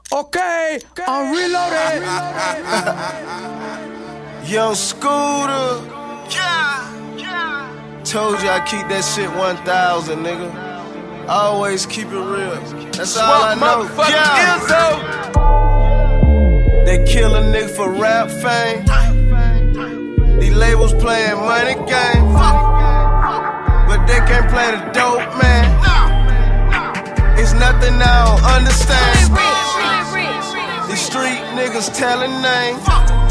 Okay, I'm reloaded. Young Scooter. Told you I keep that shit 1,000, nigga. Always keep it real. That's all I know. They kill a nigga for rap fame. These labels playing money game, but they can't play the dope, man. It's nothing I don't understand. These street niggas telling names.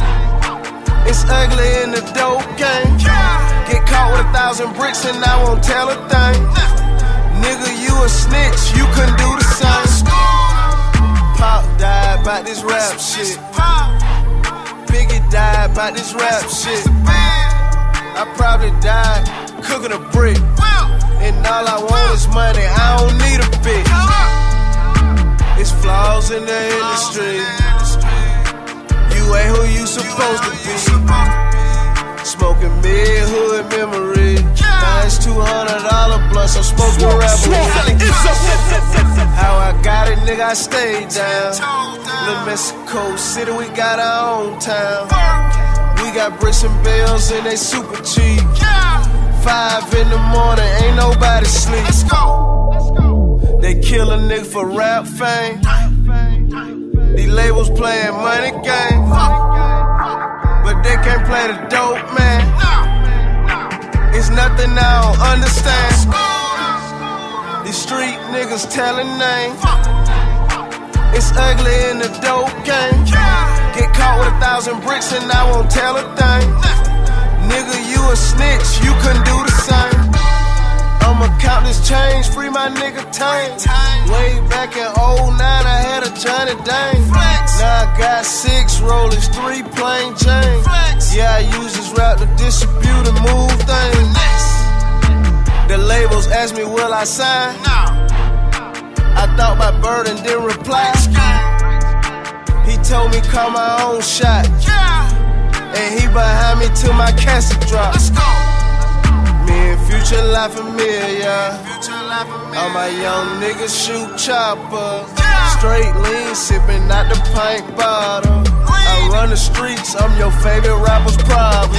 It's ugly in the dope game. Get caught with 1,000 bricks and I won't tell a thing. Nigga, you a snitch, you couldn't do the same. Pop died by this rap shit. Biggie died by this rap shit. I probably died cooking a brick. And all I want is money, I don't need a bitch. It's flaws in the industry. You ain't who you supposed to be. Smoking mid-hood memory. Now it's $200 blunts, I'm smoking rapper. How I got it, nigga, I stayed down. Little Mexico City, we got our own town. We got bricks and bells and they super cheap. 5 in the morning, ain't nobody sleep. They kill a nigga for rap fame. These labels playing money game, but they can't play the dope, man. It's nothing I don't understand. These street niggas telling names. It's ugly in the dope game. Get caught with 1,000 bricks and I won't tell a thing. Nigga, you a snitch, you couldn't do the same. I'ma count this change, free my nigga Tang. Way back in 09, I had a Johnny Dane. Now I got 6 rollers, 3 plain James. Yeah, I use this rap to distribute and move things. The labels asked me, will I sign? I thought my burden didn't reply. He told me call my own shot. And he behind me till my casket drop. Me and Future La Familia. All my young niggas shoot chopper. Straight lean, sipping out the pint bottle. I run the streets, I'm your favorite rapper's problem.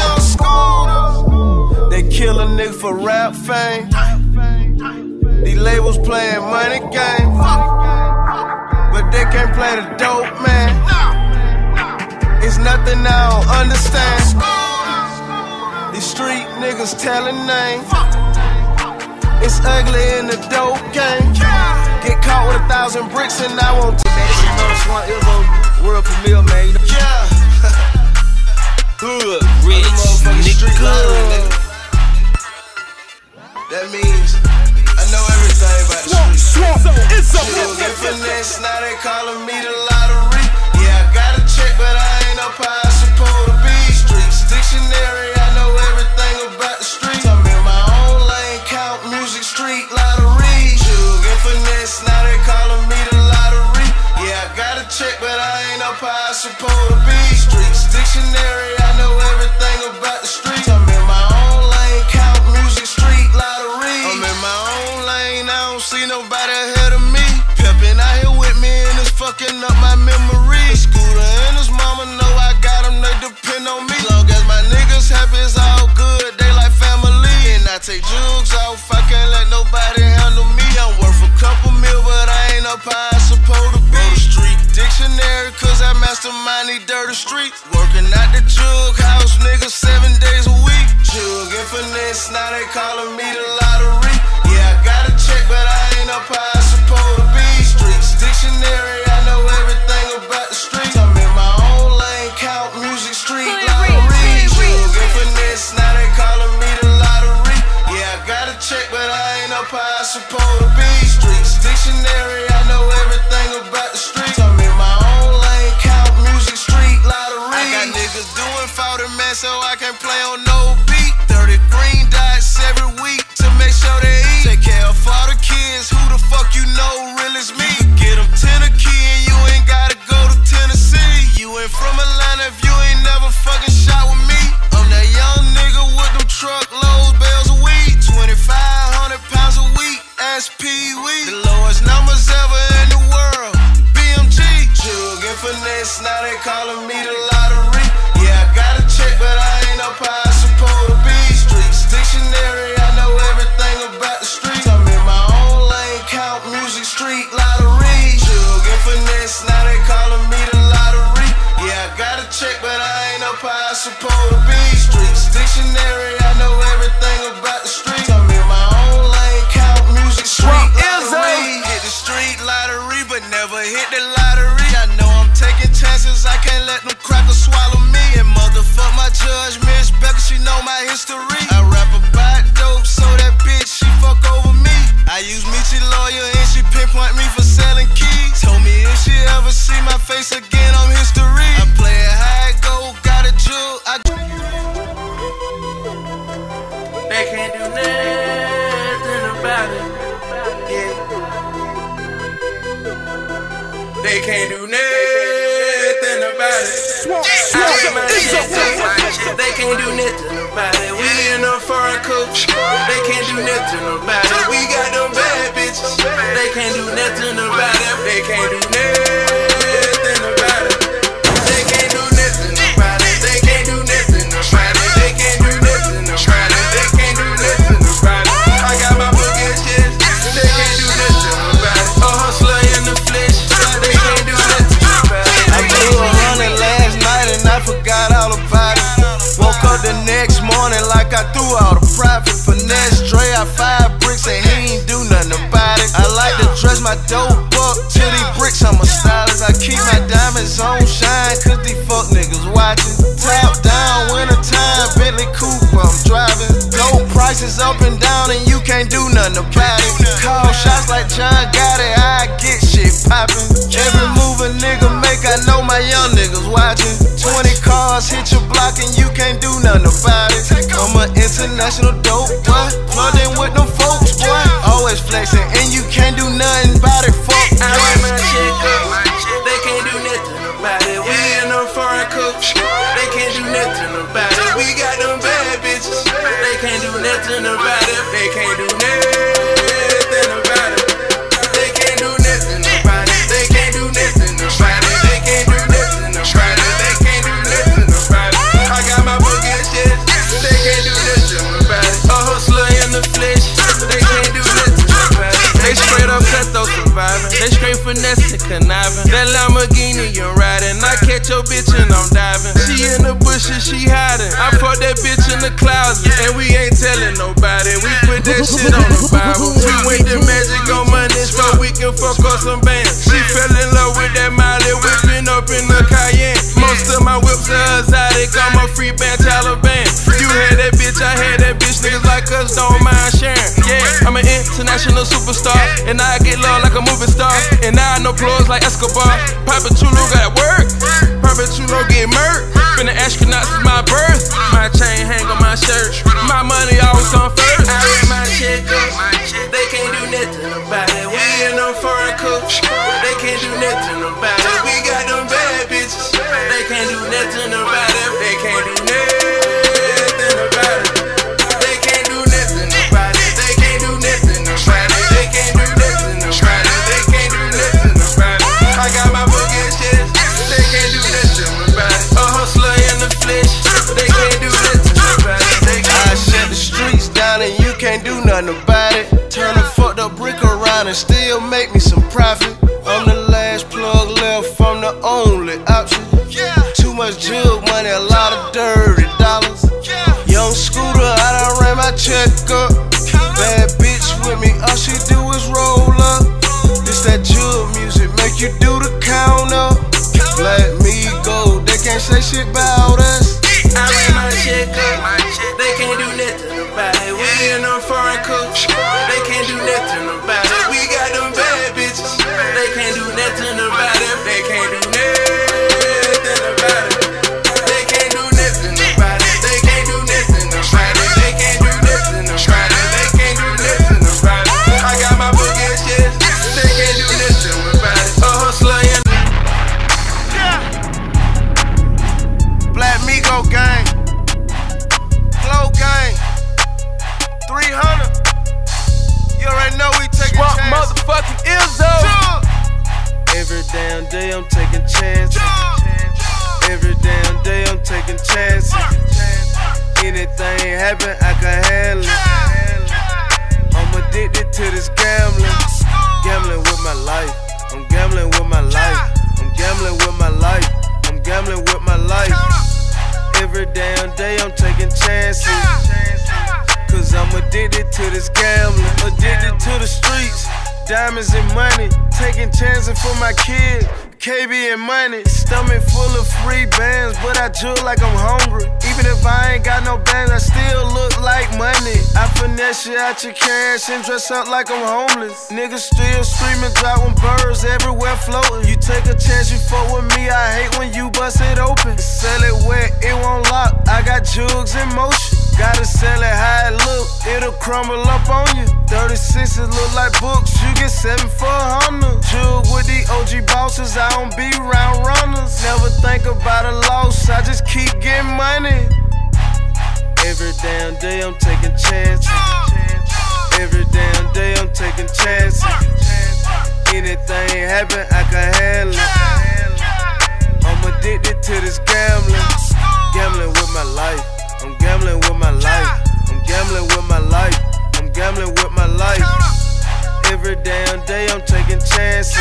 They kill a nigga for rap fame. These labels playing money game, but they can't play the dope, man. It's nothing I don't understand. These street niggas telling names. It's ugly in the dope game. Get caught with 1,000 bricks and I won't tell you. You know, Swamp Izzo, world premiere, man. You know? Yeah. Hood, rich, nigga. That means I know everything about the streets. Still get finesse, now they calling me the lottery. Yeah, I got a check, but I ain't up how I supposed to be. Streets dictionary, I know everything about the streets. I'm in my own lane, count music, street lottery. Jug and finesse, now they calling me the lottery. Yeah, I got a check, but I ain't up how I supposed to be. Streets dictionary, I know everything about the streets. I'm in my own lane, count music, street lottery. I'm in my own lane, I don't see nobody ahead of me. Peppin' out here with me and it's fucking up my memory. Scooter and his mama know I got them, they depend on me. Long as my niggas happy, it's all good, they like family. And I take jugs off, I can't let nobody handle me. I'm worth a couple mil, but I ain't up how I supposed to be. Go to street dictionary, cause I mastermind these dirty streets. Working at the jug house, niggas 7 days a week. Jug and finesse, now they calling me the lottery. Yeah, I got a check, but I ain't up how I supposed to be. Streets dictionary, I know everything about the streets. I'm in my own lane, count music, street lottery. Jug and finesse, now they calling me the lottery. Yeah, I got a check, but I ain't up how I supposed to be. Streets dictionary, I know everything about the streets. I'm in my own lane, count music, street lottery. I got niggas doing 40 man, so I can't play on no beat. 30 green dots every week to finesse, now they calling me the lottery. Yeah, I got a check, but I ain't up how I supposed to be. Streets dictionary, I know everything about the streets. I'm in my own lane, count music, street lottery. Jug and finesse, now they calling me the lottery. Yeah, I got a check, but I ain't up how I supposed to be. Streets dictionary, I know everything about the streets. I'm in my own lane, count music, street lottery. Hit the street lottery, but never hit the lottery. I know I'm taking chances, I can't let them crackers swallow me. And motherfuck my judge, Miss Becker, she know my history. I rap about dope, so that bitch, she fuck over me. I use Michi lawyer and she pinpoint me for selling keys. Told me if she ever see my face again, I'm history. I play it high, go, got a jewel. They can't do nothing about it. Yeah. They can't do nothing about it. They can't do nothing about it. We in a foreign coach. They can't do nothing about it. We got them bad bitches. They can't do nothing about it. They can't do nothing about it. They can't do nothing about it. They can't do nothing about it. They can't do nothing about it. They can't do nothing about it. I got my book and shit. They can't do nothing about it. A hustler in the flesh. They can't do nothing about it. I blew 100 last night and I forgot all about it. Woke up the next morning like I threw all the profit. Finesse Dre, I 5 bricks and he ain't do nothing about it. I like to dress my dope up to these bricks, I'm a stylist. I keep my diamonds on shine cause these fuck niggas watching. Top down, winter time, Bentley Coupe I'm driving. Gold prices up and down and you can't do nothing about it. Call shots like John got it, I get shit poppin'. Every move a nigga make, I know my young niggas watching. 20 cars hit your block and you can't do nothing about it. I'm an international dope boy, plugged in with them folks, boy. Always flexing and you can't do nothing about it, fuck. I wear my shit up. They can't do nothing about it. We in a foreign coach. They can't do nothing about it. We got them bad bitches. They can't do nothing about it. They can't do nothing about it. They can't do nothing about it. They can't do nothing about it. They can't do nothing about it. They can't do nothing about it. I got my book and shit. They can't do nothing about it. A hustler in the flesh. They can't do nothing about it. They straight up cutthroat surviving. They straight finesse and conniving. That Lamborghini you riding. I catch your bitch and I'm diving. She in the bushes, she hiding. I fuck that bitch in the closet and we ain't telling nobody. We put that shit on the Bible. We went to Magic on Monday so we can fuck up some bands. She fell in love with that Miley, whipping up in the Cayenne. Most of my whips are exotic. I'm a free band Taliban. You had that bitch, I had that bitch. Niggas like us don't mind sharing. Yeah, I'm an international superstar, and I get love like a movie star. And now I know plugs like Escobar. Papa Chulo got work. Papa Chulo get murked. Been an astronaut since my birth. My chain hang on my shirt. My money always come first. I wear my shit up. They can't do nothing about it. We in a foreign coach. They can't do nothing about it. We got them bad bitches. They can't do nothing about it. They can't do nothing about it. They can't do nothing about it. They can't do nothing about it. They can't do nothing about it. They can't do nothing about it. I got my book and shit. They can't do nothing about it. A hustler in the flesh. They can't do nothing about it. I shut the streets down and you can't do nothing about it. Turn a fucked up brick around and still make me some profit. I'm the last plug left, I'm the only option. Too much jug money, a lot of dirty dollars. Young Scooter, I done ran my check up. Bad bitch with me, all she do is roll up. This that jug music, make you do the count up. Let me go, they can't say shit about us. I ran my check up. They can't do nothing about it. We in a foreign coach. They can't do nothing about it. We got them bad bitches. They can't do nothing about it. They can't do nothing about it. They can't do nothing about it. They can't do nothing about it. They can't do nothing about it. They can't do nothing about it. I got my book and shit. They can't do nothing about it. A hustler in Black Migo gang, Glow gang, 300. You already know we taking chances. Motherfucking Izzo. Every damn day I'm taking chances. Every damn day I'm taking chances. Anything happen, I can handle it. I'm addicted to this gambling. Gambling with my life. I'm gambling with my life. I'm gambling with my life. I'm gambling with my life. Every damn day I'm taking chances. Cause I'm addicted to this gambling. Addicted to the streets. Diamonds and money. Taking chances for my kids. KB and money. Stomach full of free bands, but I jug like I'm hungry. Even if I ain't got no bands, I still look like money. I finesse you out your cash and dress up like I'm homeless. Niggas still screaming, dropping birds everywhere floating. You take a chance, you fuck with me, I hate when you bust it open. Sell it wet, it won't lock, I got jugs in motion. Gotta sell it how it look, it'll crumble up on you. 36s look like books, you get 7 for 100. Jug with the OG bosses, I don't be round runners. Never think about a loss, I just keep getting money. Every damn day I'm taking chances. Every damn day I'm taking chances. Anything happen, I can handle it. I'm addicted to this gambling. Gambling with my life. I'm gambling with my life. I'm gambling with my life. I'm gambling with my life. Every damn day I'm taking chances.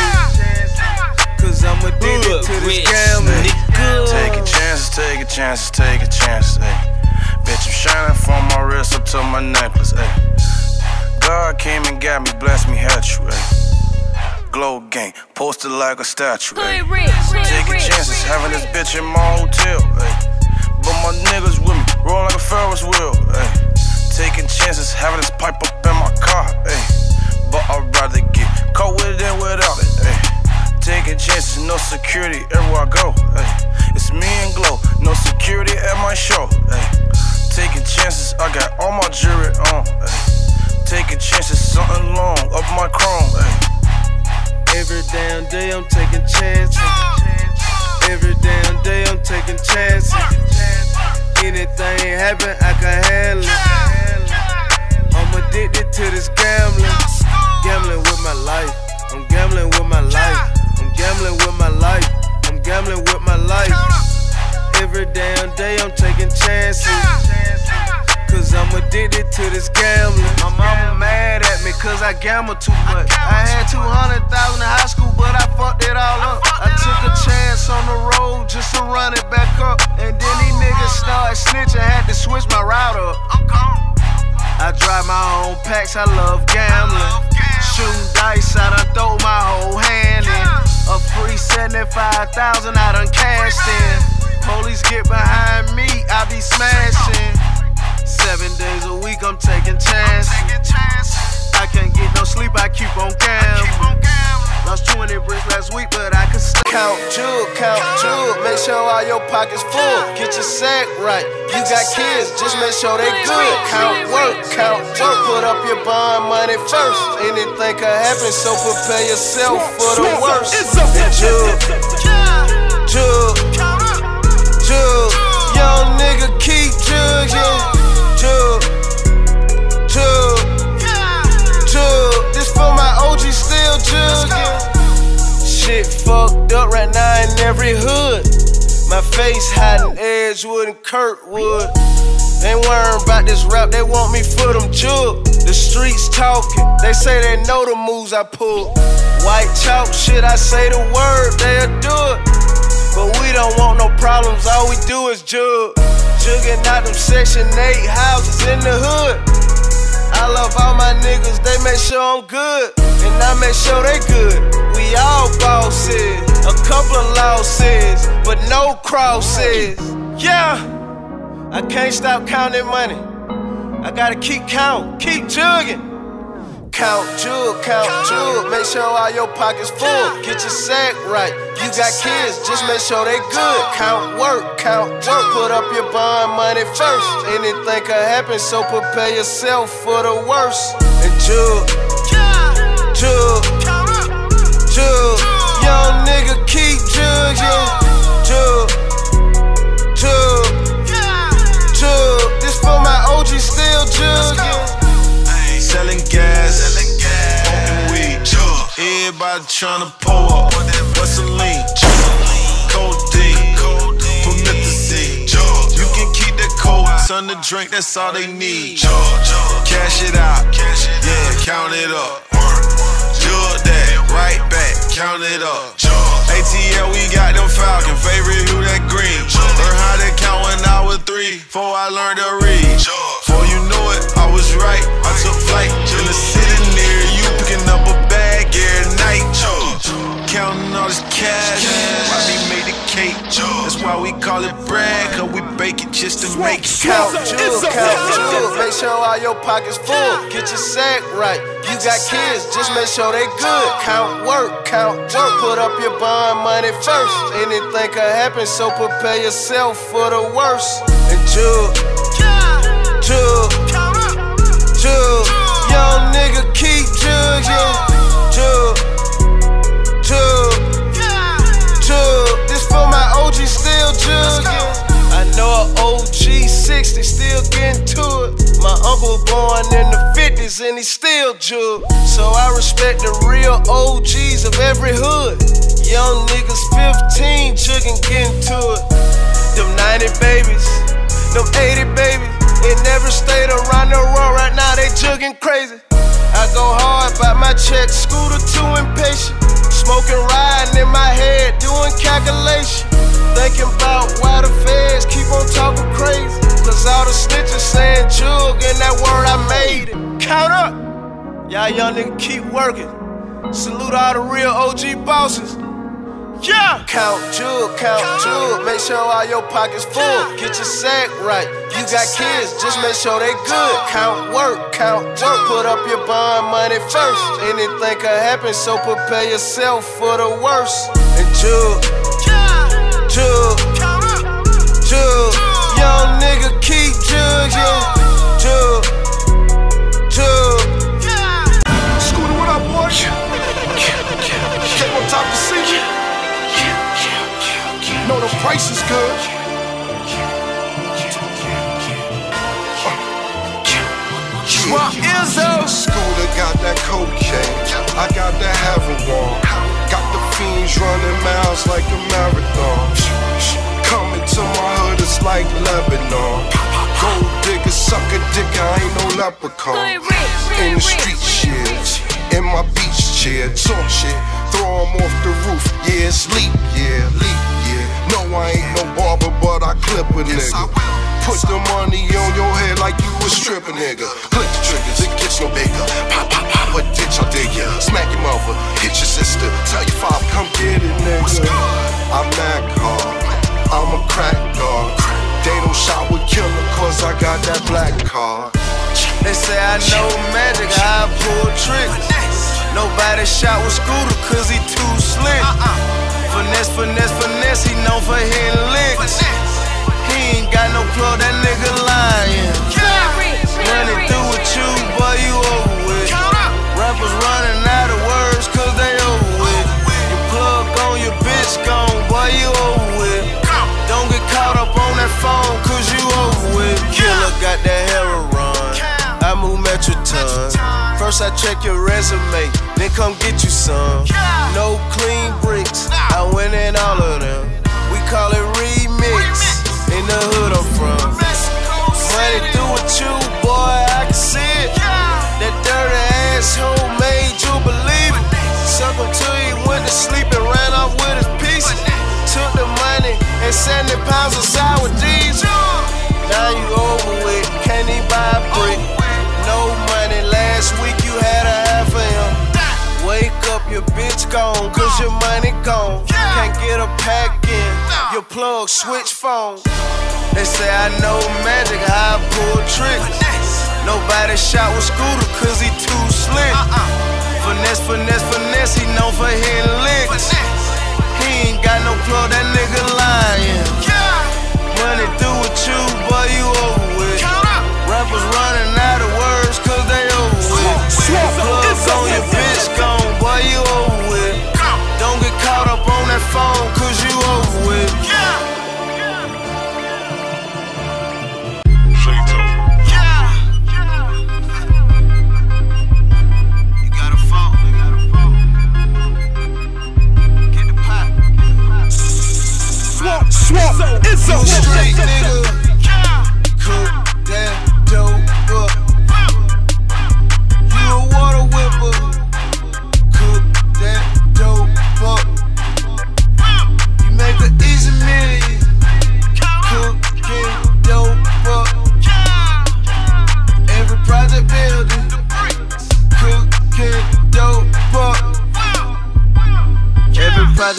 Cause I'm addicted to this gambling. Taking chances, taking chances, taking chances, ayy. Bitch, I'm shining from my wrist up to my necklace, ayy. God came and got me, blessed me, had you, ayy. Glow gang, posted like a statue, ayy. Taking chances, having this bitch in my hotel, ayy. But my niggas with me, roll like a Ferris wheel, ayy. Taking chances, having this pipe up in my car, ayy. But I'd rather get caught with it than without it, ayy. Taking chances, no security everywhere I go, ayy. It's me and Glow, no security at my show, ayy. Taking chances, I got all my jewelry on, ayy. Taking chances, something long up my chrome, ayy. Every damn day I'm taking chances. Every damn day I'm taking chances. Anything happen, I can handle it. I'm addicted to this gambling. Gambling with my life. I'm gambling with my life. I'm gambling with my life. I'm gambling with my life. Every damn day I'm taking chances. Cause I'm addicted to this gambling. My mama mad at me cause I gamble too much. I had 200,000 in high school, but I fucked it all up. I took a chance on the road just to run it back up. And then these niggas started snitching, had to switch my route up. I drive my own packs, I love gambling. Shooting dice, I done throw my whole hand in. A free 75,000, I done cashed in. Police get behind me, I be smashing. 7 days a week, I'm taking chances. I can't get no sleep, I keep on gambling. Lost 20 bricks last week, but I can still count jewel. Make sure all your pockets full. Get your sack right. You got kids, just make sure they good. Count work. Put up your bond money first. Anything can happen, so prepare yourself for the worst. Jug. Young nigga keep jugging. Jug. This for my OG still jugging. Shit fucked up right now in every hood. My face hiding Edgewood and Kirkwood. They ain't worrying about this rap, they want me for them jug. The streets talking, they say they know the moves I pull. White chalk shit, I say the word, they'll do it. But we don't want no problems, all we do is jug. Jugging out them Section 8 houses in the hood. I love all my niggas, they make sure I'm good. And I make sure they good. We all bosses, a couple of losses, but no crosses. Yeah, I can't stop counting money. I gotta keep counting, keep jugging. Count jug, make sure all your pockets full. Get your sack right, you got kids, just make sure they good. Count work, put up your bond money first. Anything can happen, so prepare yourself for the worst. And jug, young nigga keep jugging. Jug, this for my OG still jugging. Selling gas, smoking weed. Everybody tryna pull up. What's a lean? Codeine. drink, that's all they need. Cash it out, yeah, count it up. Jug that, right back, count it up. ATL, we got them Falcon, favorite hue that green. Learn how to count when I was 3, before I learned to read. Before you know it, I was right, I took flight. In the city near you, picking up a bag every night. Counting all this cash, why we made the cake. That's why we call it bread, cause we bake it just to make it count. Count, make sure all your pockets full. Get your sack right. You got kids, just make sure they good. Count work, put up your bond money first. Anything could happen, so prepare yourself for the worst. And jug, young nigga keep jugging. This for my OG still jugging. I know an OG 60 still getting to it. My uncle born in the 50s and he still jug. So I respect the real OGs of every hood. Young niggas 15 jugging, getting to it. Them 90 babies, them 80 babies, in every state around the world right now they jugging crazy. I go hard by my check, scooter too impatient. Smoking, riding in my head, doing calculation. Thinking about why the feds keep on talking crazy. Cause all the snitches saying jug, and that word I made it. Count up, y'all young niggas keep working. Salute all the real OG bosses. Yeah! Count jug, make sure all your pockets full. Get your sack right. You got kids, just make sure they good. Count work, put up your bond money first. Anything could happen, so prepare yourself for the worst. And jug, young nigga keep jugging. Scooter, what up, boy? Came on top to see you. Know the price is good. Scooter got that cocaine, I got that heroin. Got the fiends running miles like a marathon. Coming to my hood, it's like Lebanon. Gold digger, sucker dick, I ain't no leprechaun. In the street shit, in my beach chair, talk shit, throw 'em off the roof. Yeah, it's leap, yeah. No, I ain't no barber, but I clip a nigga. Put the money on your head like you a stripper, nigga. Click the triggers, it gets no bigger. Pop, a ditch, I'll dig ya. Smack your mother, hit your sister. Tell your father, come get it, nigga. I'm that hard, I'm a crack dog. They don't shot with killer, cause I got that black card. They say I know magic, how I pull tricks. Nobody shot with Scooter, cause he too slick. Finesse, he known for hitting licks. He ain't got no plug, that nigga lying. Running through with you, boy, you over with. Rappers running out of words, cause they over with. Your plug on your bitch gone, boy, you over with. Don't get caught up on that phone, cause you over with. Killer got that heroin, I move Metroton. First I check your resume, then come get you some. No clean bricks, I went in all of them. We call it remix, in the hood I'm from. Money through with you, boy, I can see it. That dirty asshole made you believe it. Suck him till he went to sleep and ran off with his pieces. Took the money and 70 pounds of sour diesel. Now you over with, can't even buy a brick. No money, last week you had a half of him. Wake up, your bitch gone, cause your money gone. Can't get a pack in, your plug switch phone. They say I know magic, how I pull tricks. Nobody shot with Scooter, cause he too slick. Finesse, he known for hitting licks. He ain't got no plug, that nigga lying. Money through with you, boy, you over with. Rappers running out of words, cause they over with. Plug on your bitch gone, boy, you over with. Don't get caught up on that phone, cause you over with. You got a phone. Get the pot. Swamp, it's a street nigga. Cook that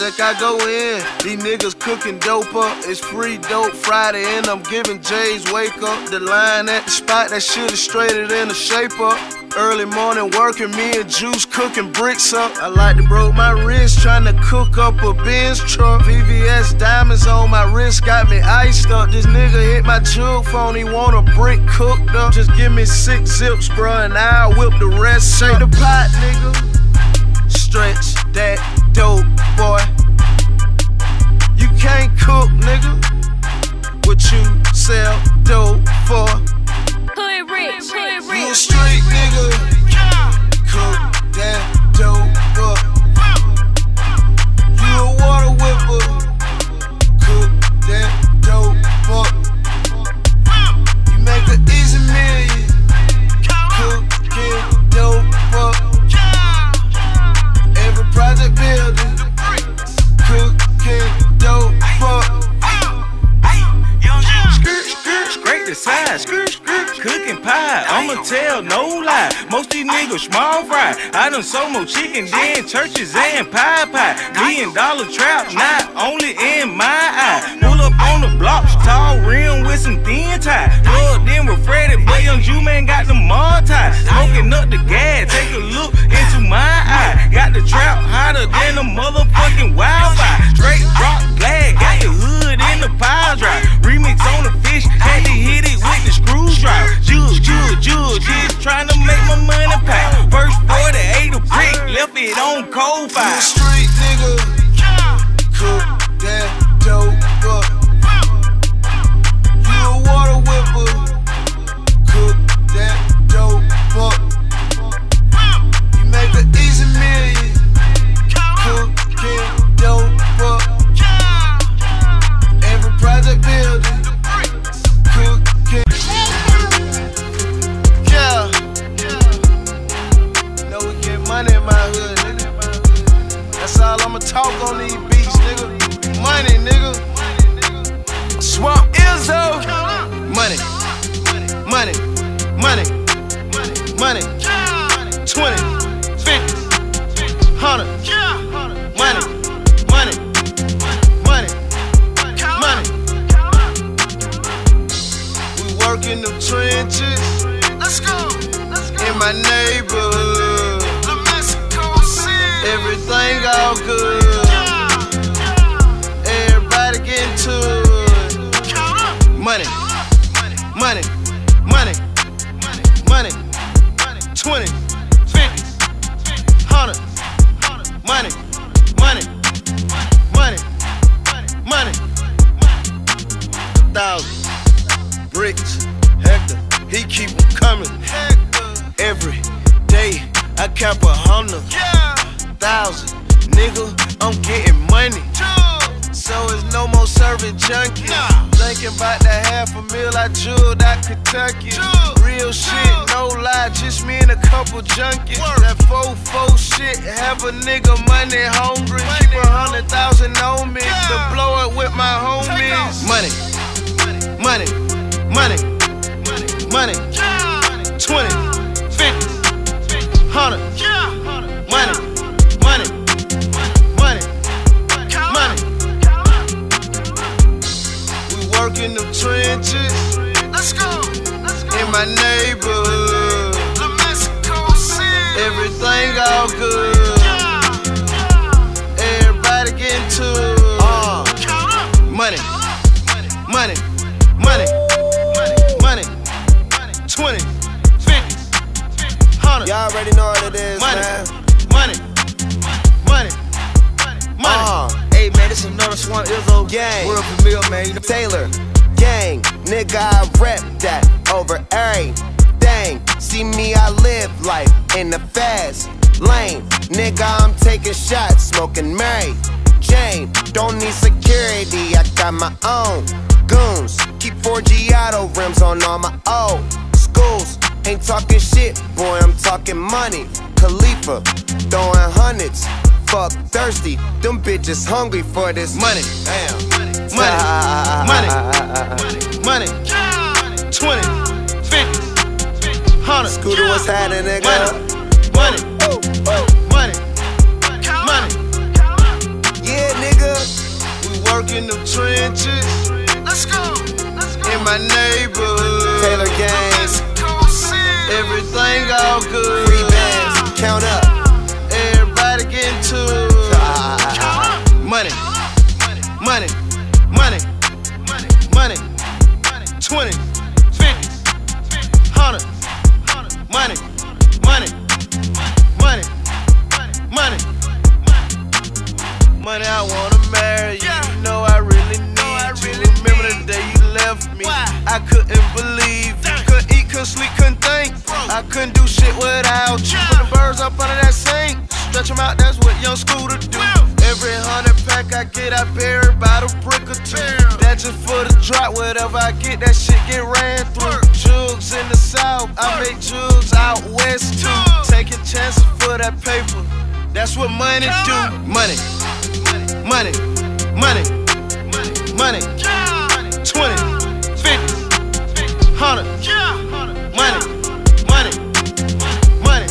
project I go in. These niggas cooking dope up. It's free dope Friday and I'm giving J's wake up. The line at the spot, that shit is straighter than a shape up. Early morning working, me and Juice cooking bricks up. I like to broke my wrist trying to cook up a Benz truck. VVS diamonds on my wrist got me iced up. This nigga hit my jug phone, he want a brick cooked up. Just give me 6 zips, bruh, and I'll whip the rest. Shake the pot, nigga. Stretch that dope, boy. You can't cook, nigga, what you sell dope for. Hood rich, hood rich. You a street nigga, cook that dope up. You a water whipper, cook that dope up. You make an easy million, cooking dope up. Every project building, cooking dope up. Scrape the side, cooking pie. I'ma tell no lie. Most these niggas small fry. I done sold more chicken than churches and pie. $1 million trap, not only in my eye. Pull up on the block, tall rim with some thin tie. Plugged in with Freddy, but young Jew man got the multi. Smoking up the gas, take a look into my eye. Got the trap hotter than a motherfucking wildfire. Straight rock glad, got the hood in the pile drive. Remix on the fish, had to hit it with the screwdriver. Judge, just trying to make my money pay. First 48 a brick, left it on cold fire. You a street nigga, cook that dope up. You a water whipper, cook that dope up. You make an easy million, cooking dope up. Every project building, cooking. Yeah, know we get money in my hood, nigga. That's all I'ma talk on these beats, nigga. Money, nigga. Swamp Izzo. Money, money, money, money. 20, 50, 100. Money, money, money, money. We work in the trenches. Let's go. In my neighborhood. Everything all good. Everybody getting to it. Money, money, money, money. 20, 50, 100. Money, money, money, money. 1,000 bricks, Hector, he keep them coming. Every day I cap 100,000, nigga, I'm getting money. So it's no more serving junkies. Thinking about that $500,000 I jeweled out Kentucky. Real shit, no lie, just me and a couple junkies. That 4-4 shit, have a nigga money hungry. Keep 100,000 on me to blow it with my homies. Money, money, money, money. 20, 50, 100. Money, money, money, money. We work in the trenches. Let's go. In my neighborhood. Everything all good. Everybody getting to it. Money, money, money, money. 20, 50, 100. Y'all already know what it is, Money, man. money, money, money. Hey, man, this is another Swamp Izzo gang. We're up a meal, man. You know. Taylor gang, nigga, I rep that over everything. See me, I live life in the fast lane. Nigga, I'm taking shots, smoking Mary Jane. Don't need security, I got my own goons. Keep 4 Giotto rims on all my old schools. Ain't talking shit, boy, I'm talking money. Khalifa, throwing hundreds. Fuck thirsty, them bitches hungry for this Money, Damn. money, money, money. 20, 50, 100. Scooter, what's happening, nigga? Money, money, money, money. Yeah, work in the trenches. Let's go. In my neighborhood. Taylor Gangs. Everything all good. Free bands. Count up. Everybody getting to it. Money. Money. Money. Money. 20. 50. 100. Money. Money. Money. Money. Money, I wanna marry you. You know I really need you. Remember the day you left me. I couldn't believe you. Couldn't eat, couldn't sleep, couldn't think. I couldn't do shit without you. Put the birds up under that sink. Stretch them out, that's what young Scooter do. Every 100 pack I get, I bury about a brick or two. That's just for the drop. Whatever I get, that shit get ran through. Jugs in the south, I make jugs out west too. Taking chances for that paper. That's what money do. Money. Money. Money. Money. 20. 50. 100. Money. Money. Money.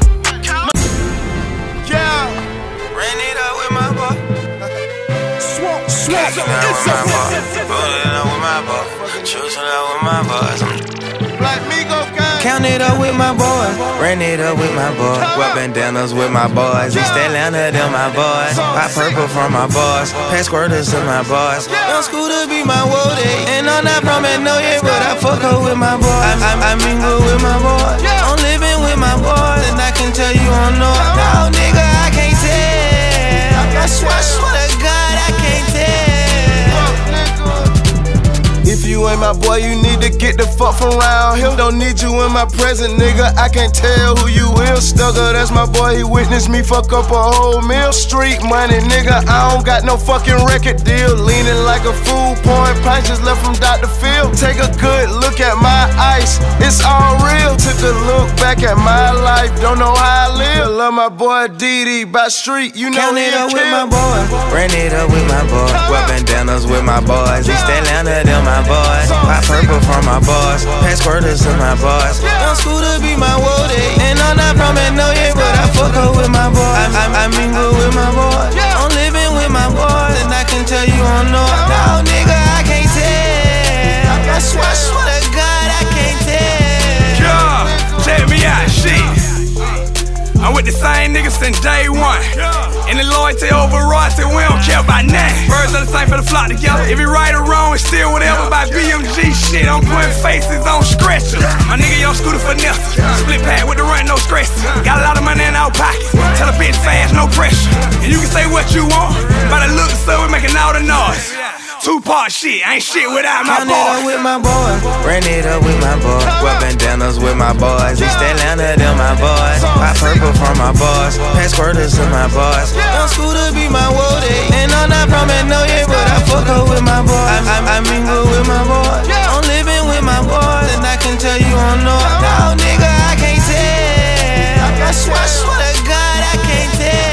Yeah. Ran it up with my boy. Swamp. Rollin' up with my boy. Choosing up with my boys. Like me go gang. Count it up with my boys, ran it up with my boys. Wear bandanas with my boys, East Atlanta, them my boys. Pop purple from my boys, pass squirters to my boys. Young Scooter be my woody, and I'm not from Magnolia, but I fuck her with my boys. I mingle with my boys, I'm living with my boys, and I can tell you on no, nigga, I can't tell. I swear to God, I can't tell. If you ain't my boy, you need to get the fuck from around here. Don't need you in my present, nigga. I can't tell who you is. Stugger, that's my boy. He witnessed me fuck up a whole meal. Street money, nigga. I don't got no fucking record deal. Leaning like a fool, pouring pints just left from Dr. Phil. Take a good look at my ice. It's all real. Took a look back at my life. Don't know how I live. Love my boy Didi by street. You know Count he it a up with kid. my boys, ran it up with my boys. Wear bandanas with my boys, East Atlanta, them my boys. Pop purple from my boys, pass squirters to my boys. Young Scooter be my woody, and I'm not from Magnolia, but I fuck her with my boys. I mingle with my boys, I'm living with my boys, and I can tell you on no, nigga, I can't tell. I swear to God, I can't tell. Yeah, check me out, shit. I'm with the same niggas since day one. And the loyalty over royalty, we don't care about nothing. Birds are the same for the flock together. If you right or wrong, it's still whatever. By BMG shit, I'm putting faces on stretchers. My nigga, young Scooter finesse. Split pack with the run, no stress. Got a lot of money in our pockets. Tell a bitch fast, no pressure. And you can say what you want, but it looks so we making all the noise. Two-part shit, ain't shit without my Count it up boy. with my boys, ran it up with my boys. Wear bandanas with my boys, East Atlanta, them my boys. Pop purple from my boys, pass squirters to my boys. Young Scooter be my woody, and I'm not from Magnolia, but I fuck her with my boys. I mingle with my boys, I'm living with my boys, and I can tell you on no, nigga, I can't tell. I swear to God, I can't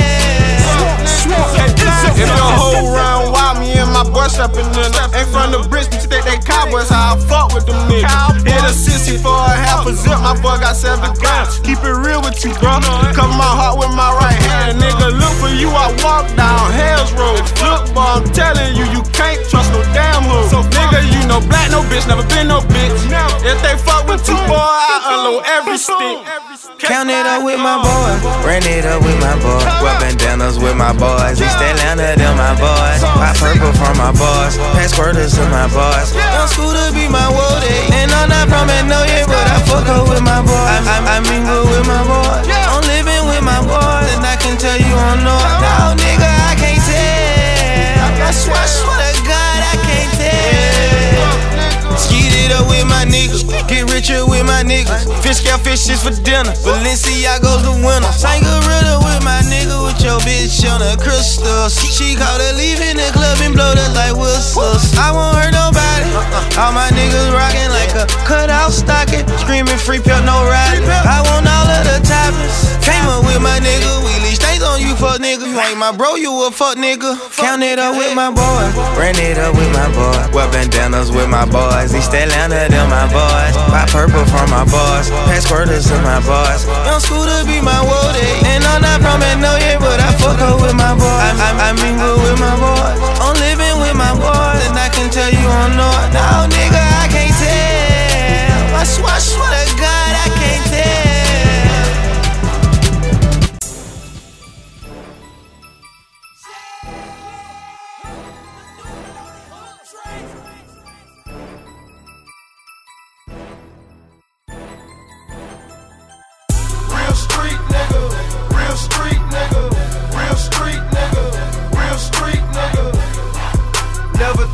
tell. If the whole round wild, me and my boy steppin' in it. Ain't from the bricks, but you think they cowboys, how I fuck with them niggas. Hit a 60 for a half a zip, my boy got 7 grams. Keep it real with you, bro. Cover my heart with my right hand, nigga. Look for you, I walk down Hell's Road. Look, boy, I'm telling you, you can't trust no damn hoe. So, nigga, you know black, no bitch, never been no bitch. If they fuck with you, boy, I unload every stick. Count it up with my boys, ran it up with my boys. Wear bandanas with my boys, East Atlanta, them my boys. Pop purple from my boys, pass squirters to my boys. Young Scooter be my woody, and I'm not from Magnolia, but I fuck her with my boys. I mingle with my boys, I'm living with my boys, and I can tell you on no, nigga, I can't tell. I swear to God, I can't tell. Skeet it up with my niggas, get richer with my niggas. Fish scale fishes for dinner, Balenciago's the winner. Sangarita with my nigga, with your bitch on the crystal. She called her leaving the club and blowed us like whistles. I won't hurt nobody, all my niggas rockin' like a cutout stocking. Screaming free pimp, no riding. I want all of the toppings. Came up with my nigga, we leave stains on you, fuck nigga. You ain't my bro, you a fuck nigga. Count it up with my boys, ran it up with my boys. Wear bandanas with my boys, East Atlanta, them my boys. Pop purple from my boys, pass squirters to my boys. Young Scooter be my woody, and I'm not from Magnolia, but I fuck her with my boys. I mingle with my boys, I'm living with my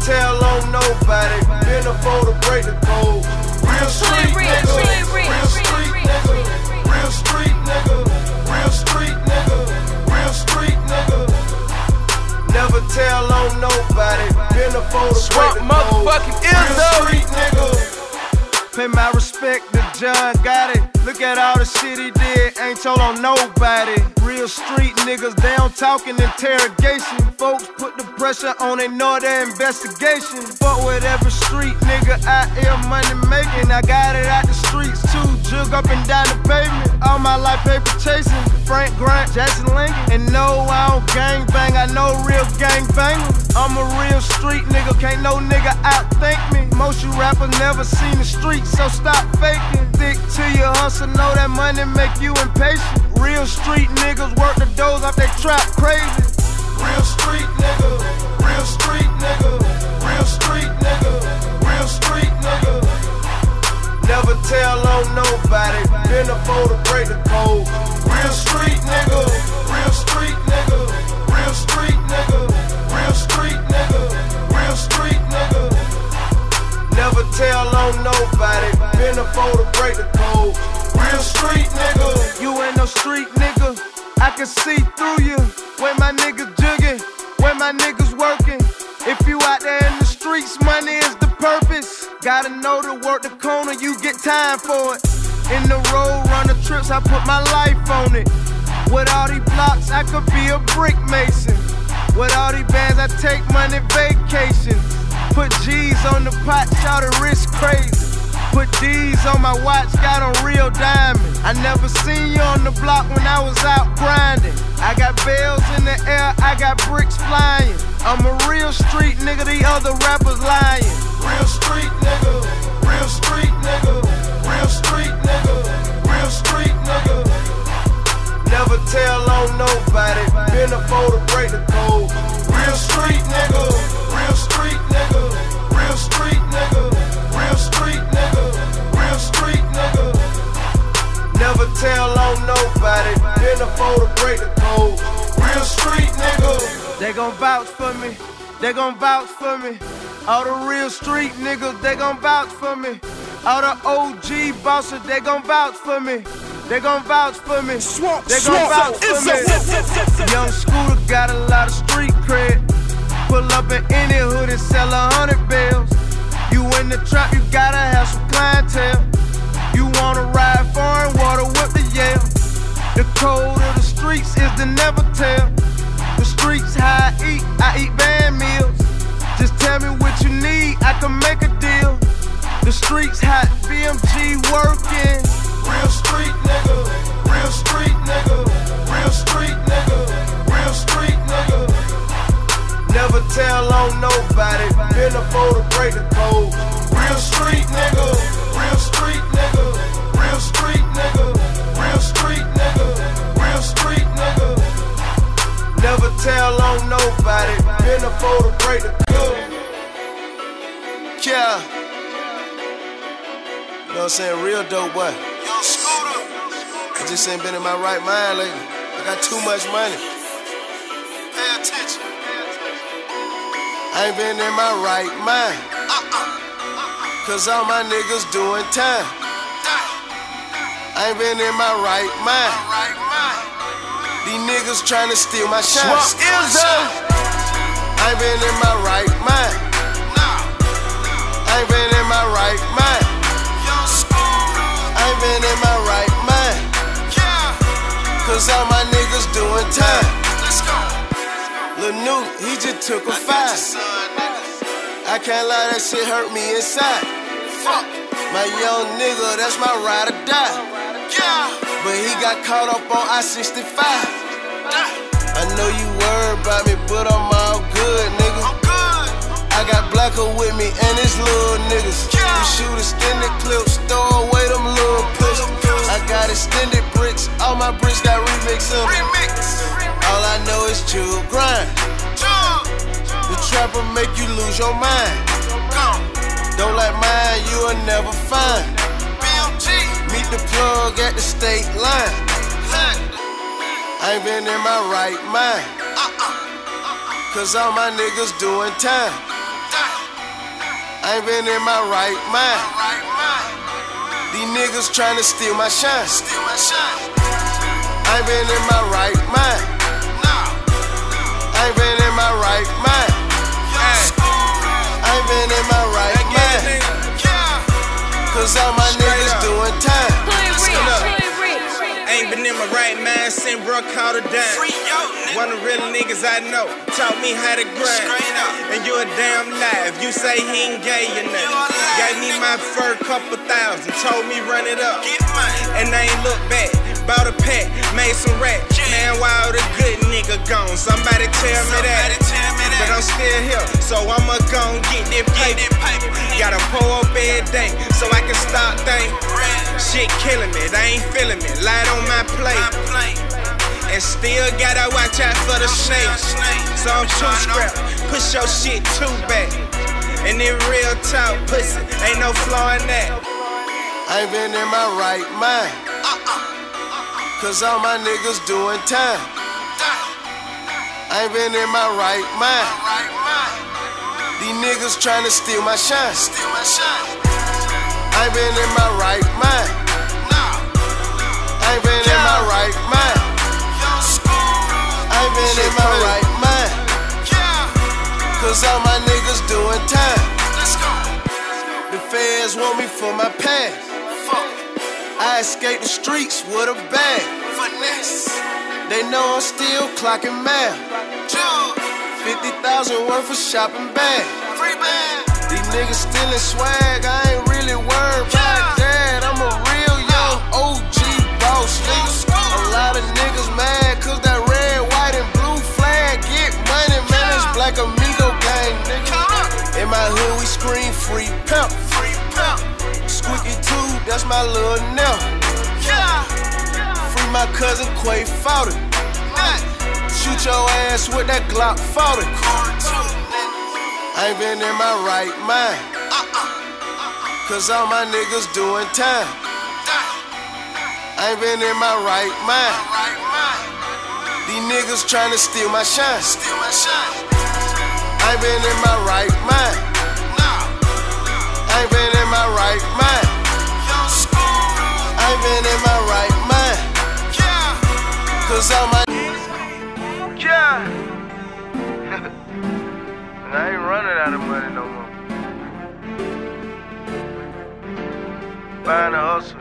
tell on nobody. Been a foe to break the code. Real street nigga. Real street nigga. Real street nigga. Real street nigga. Real street nigga. Never tell on nobody. Been a foe to break the code. Motherfucking Real street nigga. Pay my respect to John Gotti. Look at all the shit he did, ain't told on nobody. Real street niggas, they don't talk in interrogation. Folks put the pressure on, they know their investigation. Fuck with every street nigga out here money making. I got it out the streets too, jug up and down the pavement. All my life paper chasing, Frank Grant, Jackson Lincoln. And no, I don't gang bang, I know real gang bangers. I'm a real street nigga, can't no nigga outthink me. Most you rappers never seen the streets, so stop faking. Stick to your hustle, know that money make you impatient. Real street niggas work the doors off they trap crazy. Real street nigga, real street nigga, real street nigga, real street nigga. Never tell on nobody, been a foe to break the code. Real street nigga, real street nigga, real street nigga, real street nigga, real street nigga. Never tell on nobody, been a foe to break the code. Real street nigga, you ain't no street nigga, I can see through you. Where my niggas jugging, where my niggas working. If you out there in the streets, money is the purpose. Gotta know to work the corner, you get time for it. In the road, running trips, I put my life on it. With all these blocks, I could be a brick mason. With all these bands, I take money vacations. Put G's on the pot, shout it wrist crazy. Put D's on my watch, got on real diamonds. I never seen you on the block when I was out grinding. I got bells in the air, I got bricks flying. I'm a real street nigga, the other rappers lying. Real street nigga, real street nigga, real street nigga, real street nigga. Never tell on nobody, been a foe to break the code. Real street nigga, real street nigga, real street nigga, real street nigga, real street nigga. Never tell on nobody, been a foe to break the code. Real street nigga. They gon' vouch for me, they gon' vouch for me. All the real street niggas, they gon' vouch for me. All the OG bosses, they gon' vouch for me. They gon' vouch for me. They gon' vouch for me. Young Scooter got a lot of street cred. Pull up in any hood and sell 100 bills. You in the trap, you gotta have some clientele. You wanna ride foreign water with the Yale. The code of the streets is to never tell. The streets how I eat band meals. Just tell me what you need, I can make a deal. The streets hot, BMG working. Real street nigga, real street nigga, real street nigga, real street nigga. Never tell on nobody, been a foe to break the code. Real street nigga, real street nigga, real street nigga, real street nigga, real street nigga. Never tell on nobody, been a foe to break the code. Yeah. You know what I'm saying? Real dope boy. Yo, Scooter. I just ain't been in my right mind lately. I got too much money. Pay attention. I ain't been in my right mind. Cause all my niggas doing time. I ain't been in my right mind. These niggas trying to steal my shine. I ain't been in my right mind. I ain't been in my right mind. I ain't been in my right mind. Cause all my niggas doing time. Lil' Nuke, he just took a 5. I can't lie, that shit hurt me inside. Fuck, my young nigga, that's my ride or die. But he got caught up on I-65. I know you worried about me, but I'm all good, nigga. I got Blacker with me and his little niggas. We shoot extended clips, throw away them little pistols. I got extended bricks, all my bricks got remix in them. All I know is jug grind. The trapper make you lose your mind. Don't like mine, you will never find. Meet the plug at the state line. I ain't been in my right mind. Cause all my niggas doing time. I ain't been in my right mind. These niggas tryna steal my shine. I ain't been in my right mind. I ain't been in my right mind. I ain't been in my right mind. Cause all my niggas doing time. Ain't been in my right mind since bro called a dime. One of the real niggas I know taught me how to grind. And you a damn lie if you say he ain't gay enough. Gave me my first couple thousand, told me run it up. And I ain't look back, bought a pack, made some racks. Man, why all the good nigga gone? Somebody tell me that. But I'm still here, so I'ma gon' get this paper. Gotta pull up every day so I can stop thinking. Shit killing me, they ain't feeling me. Light on my plate. And still gotta watch out for the snakes. So I'm too scrapped, push your shit too back. And in real talk, pussy, ain't no flaw in that. I ain't been in my right mind. Cause all my niggas doing time. I ain't been in my right mind. These niggas tryna steal my shine. I ain't been in my right mind. I ain't been in my right mind. I ain't been in my right mind. Cause all my niggas doing time. The feds want me for my past. I escaped the streets with a bag. They know I'm still clocking math. 50,000 worth of shopping bag. These niggas stealing swag, I ain't really worried about that. I'm a real young OG boss, nigga. A lot of niggas mad cause that red, white, and blue flag get money, man. It's Black Amigo gang, nigga. In my hood we scream free pimp. Squeaky too, that's my little nip. Free my cousin Quay Fowler. Shoot your ass with that Glock 40. I ain't been in my right mind. Cause all my niggas doing time. I ain't been in my right mind. These niggas tryna steal my shine. I ain't been in my right mind. I ain't been in my right mind. I ain't been in my right mind. Cause all my I ain't running out of money no more. Buying a hustle.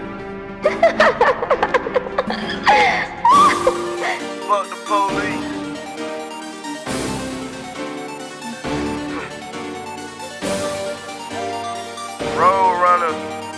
Fuck the police. Road runner.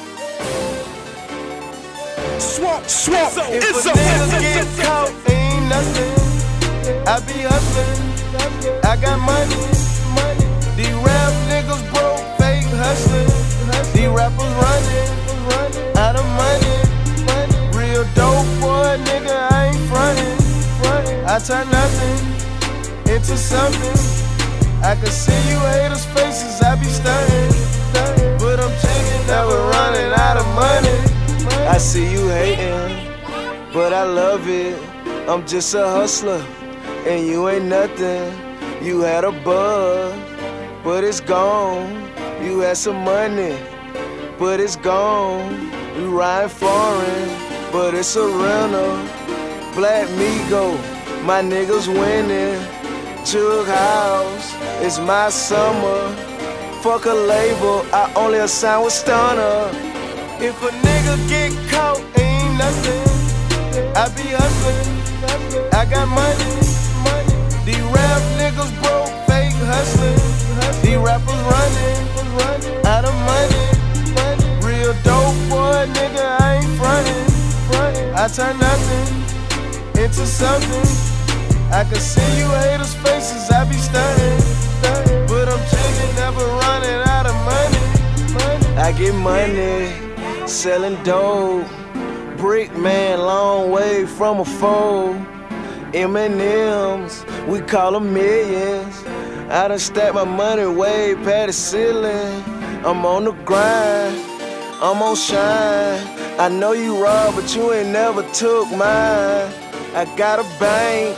Swamp, If a nigga get caught, ain't nothing. I be hustling. I got money. These rap niggas broke, fake hustling. These rappers running out of money. Real dope boy, nigga, I ain't frontin'. I turn nothing into something. I can see you haters' faces, I be stunning. But I'm chicken, never running out of money. I see you hating, but I love it. I'm just a hustler, and you ain't nothing. You had a buzz, but it's gone. You had some money, but it's gone. You ride foreign, but it's a rental. Black Migo, my niggas winning. Jug House, it's my summer. Fuck a label, I only assign with Stunner. If a nigga get caught, ain't nothing. I be hustling, I got money. These rap niggas broke, fake hustling. These rappers running out of money. Real dope boy, nigga, I ain't frontin'. I turn nothing into something. I can see you haters' faces, I be stunning. But I'm chicken, never running out of money. I get money, selling dope. Brick man, long way from a foe. M&M's, we call them millions. I done stacked my money way past the ceiling. I'm on the grind, I'm on shine. I know you raw, but you ain't never took mine. I got a bank,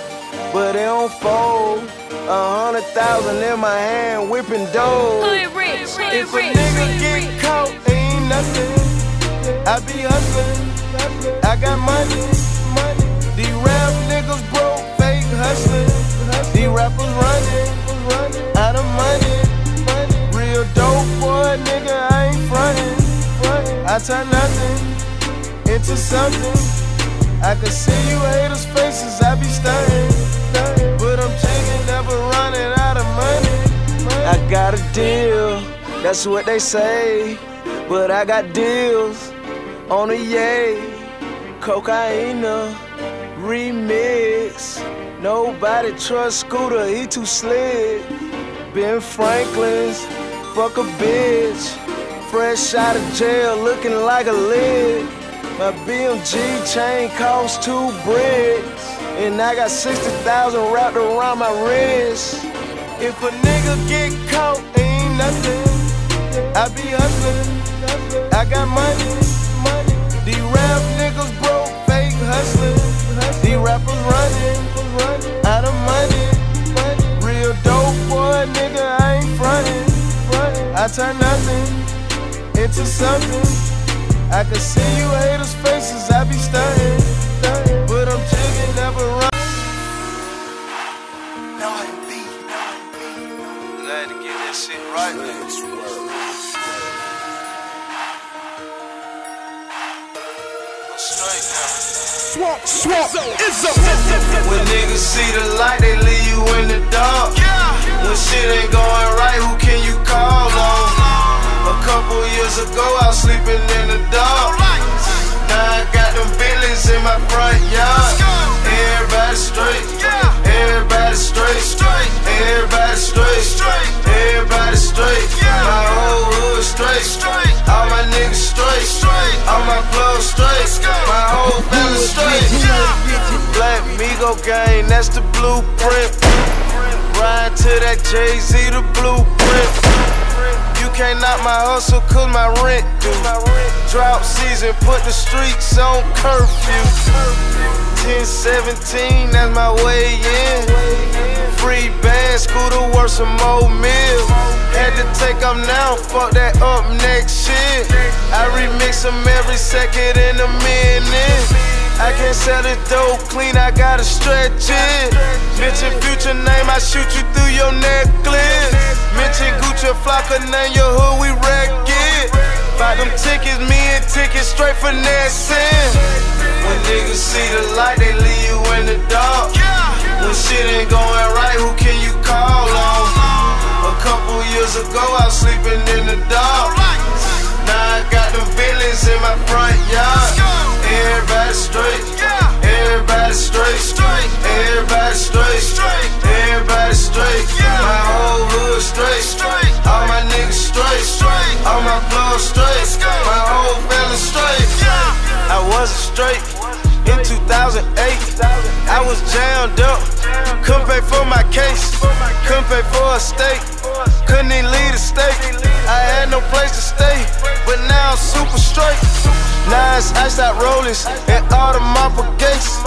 but it don't fold. 100,000 in my hand, whipping dough. Hood rich, hood If a rich, nigga hood get rich. caught, ain't nothing. I be hustling, I got money. These rap niggas broke, fake hustling. These rappers running out of money. Real dope boy, nigga, I ain't frontin'. I turn nothing into something. I can see you haters' faces, I be stunning. But I'm chicken, never running out of money. I got a deal, that's what they say. But I got deals on the yay. Cocaina remix. Nobody trust Scooter, he too slick. Ben Franklin's, fuck a bitch. Fresh out of jail, looking like a lick. My BMG chain costs 2 bricks. And I got 60,000 wrapped around my wrist. If a nigga get caught, ain't nothing. I be hustling, I got money. These rap niggas broke, fake hustling. These rappers running out of money. Real dope boy, nigga, I ain't frontin'. I turn nothing into something. I can see you haters' faces, I be stunting. But I'm chicken, never run. Glad to get that shit right. Swap is up. When niggas see the light, they leave you in the dark. When shit ain't going right, who can you call on? A couple years ago, I was sleeping in the dark. Now I got them Bentleys in my front yard. Everybody straight, everybody straight, everybody straight, everybody straight. My whole hood straight, all my niggas straight, all my blood straight, my whole family straight. Black Migo gang, that's the blueprint. Ride to that Jay-Z, the blueprint. You can't knock my hustle cause my rent due. Drought season, put the streets on curfew. 10-17, that's my way in. Free band, Scooter worth some more meal. Had to take them now, fuck that up next shit. I remix them every second in a minute. I can't sell the dope clean, I gotta stretch it. Mention future name, I shoot you through your necklace. Mention Gucci Flocka, name your hood, we wreck it. Buy them tickets, me and tickets straight finessing. When niggas see the light, they leave you in the dark. When shit ain't going right, who can you call on? A couple years ago, I was sleeping in the dark. Now I got them Bentleys in my front yard. Everybody straight, everybody straight, everybody straight, everybody straight. My whole hood straight, all my niggas straight, all my blood straight, my whole family straight. I wasn't straight in 2008. I was jammed up, couldn't pay for my case, couldn't pay for a steak, couldn't even leave the state. I had no place to stay, but now I'm super straight. Now it's iced out rollers and Audemars Piguets.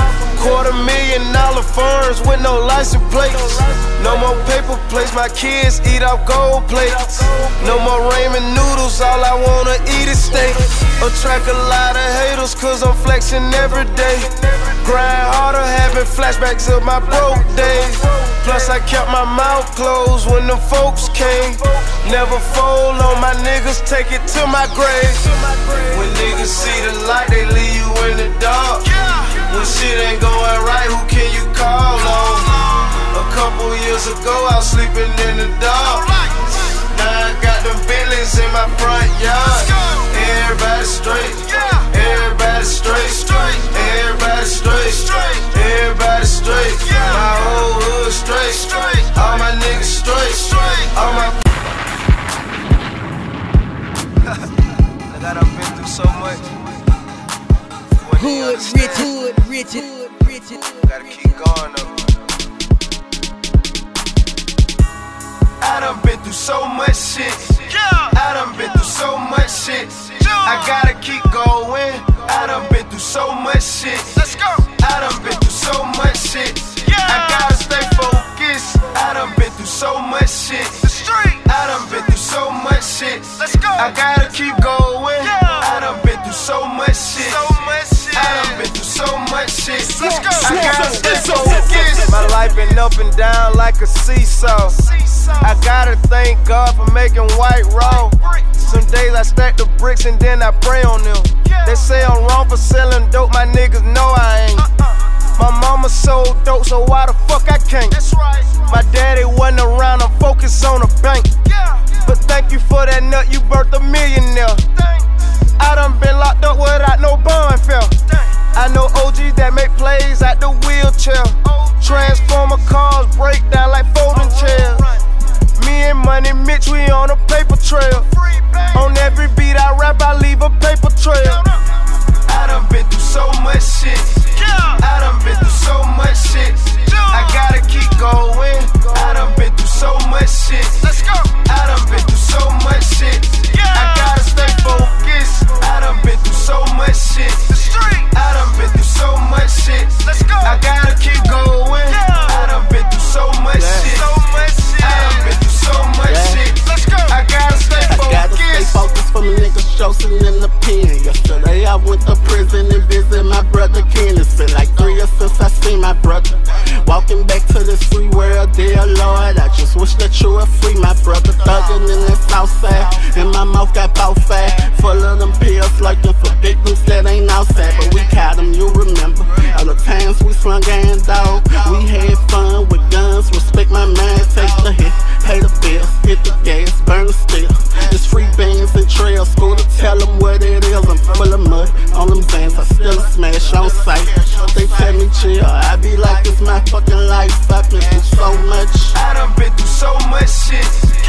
$250,000 firms with no license plates. No more paper plates, my kids eat off gold plates. No more ramen noodles, all I wanna eat is steak. Attract a lot of haters cause I'm flexing every day. Grind harder, having flashbacks of my broke days. Plus I kept my mouth closed when them folks came. Never fold on my niggas, take it to my grave. When niggas see the light, they leave you in the dark. When shit ain't going right, who can you call on? A couple years ago, I was sleeping in the dark. Now I got them Bentleys in my front yard. Everybody straight, everybody straight, everybody straight, everybody straight. My whole hood straight, all my niggas straight, all my. Look, I done been through so much. Hood rich. Gotta keep going though. I done been through so much shit. I done been through so much shit. I gotta keep going. I done been through so much shit. Let's go. I done been through so much shit. I gotta so much shit. The street. I done been through so much shit. Let's go. I gotta keep going. I done been through so much shit. So much shit. I done been through so much shit. Let's go. I gotta stay focused. My life been up and down like a seesaw. I gotta thank God for making white raw. Some days I stack the bricks and then I pray on them. They say I'm wrong for selling dope, my niggas know I ain't. My mama sold dope, so why the fuck I can't? My daddy wasn't around, I'm focused on the bank. But thank you for that nut, you birthed a millionaire. I done been locked up without no bond fare. I know OGs that make plays out the wheelchair. Transformer cars break down like folding chairs. Me and Money Mitch, we on a paper trail. On every beat I rap, I leave a paper trail. I done been through so much shit. I done been through so much shit. I gotta keep going. I done been through so much shit. Let's go. I done been through so much shit. I gotta stay focused. I done been through so much shit. The street. I done been through so much shit. Let's go. I gotta keep going. I done been through so much shit. So much shit. I done been through so much shit. Let's go. I gotta stay focused. For my niggas Joseph in the pen. Yesterday I went to prison and visited my brother Ken. It's been like 3 years since I seen my brother. Walking back to this free world, dear Lord, I just wish that you would free my brother. Thuggin' in that south side, and my mouth got bout fat. Full of them pills lurking for victims that ain't outside. But we caught them, you remember. All the times we slung and dog. We had fun with guns, respect my mind, take the hit. Pay the bills, hit the gas, burn the steel. It's free bands and trails, school to tell them what it is. I'm full of mud on them vans, I still a smash on sight. They tell me chill, I be like it's my fucking life. I've been through so much. I done been through so much shit.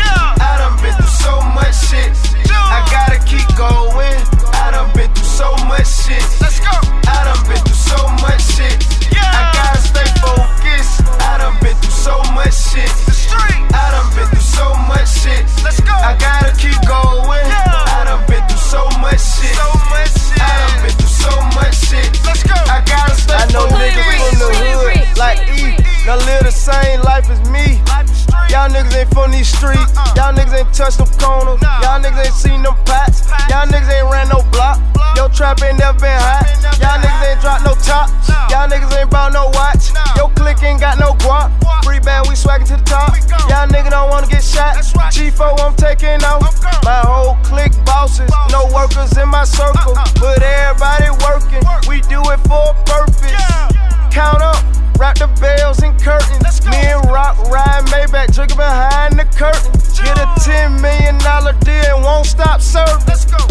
I done been through so much shit. I gotta keep going. I done been through so much shit. Let's go. I done been through so much shit. I gotta stay focused. I done been through so much shit. The street. I done been through so much shit. Let's go. I gotta keep going. I done been through so much shit. So much shit. I done been through so much shit. Let's go. I gotta stay focused. I know niggas from the hood like E. Now live the same life as me. Y'all niggas ain't from these streets. Y'all niggas ain't touched them corners. Y'all niggas ain't seen them pots. Y'all niggas ain't ran no block. Your trap ain't never been hot. Y'all niggas ain't dropped no top. Y'all niggas ain't bout no watch. Your clique ain't got no guap. Free band, we swaggin' to the top. Y'all niggas don't wanna get shot. G4, I'm taking off. My whole clique bosses. No workers in my circle, but everybody working. We do it for a purpose. Count up. Wrap the bells and curtains. Me and Rock ride Maybach, drinking behind the curtain. Get a $10 million deal and won't stop serving. Let's go.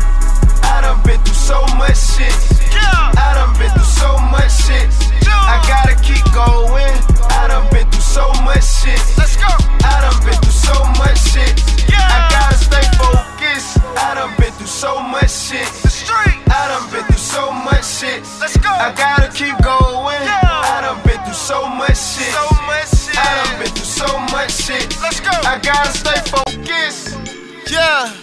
I done been through so much shit. I done been through so much shit. I gotta keep going. I done been through so much shit. Let's go. I done been through so much shit. I gotta stay focused. I done been through so much shit. The street. I done been through so much shit. Let's go. I gotta keep going. I done been through so much shit. So much shit. I done been through so much shit. Let's go. I gotta stay focused. Yeah.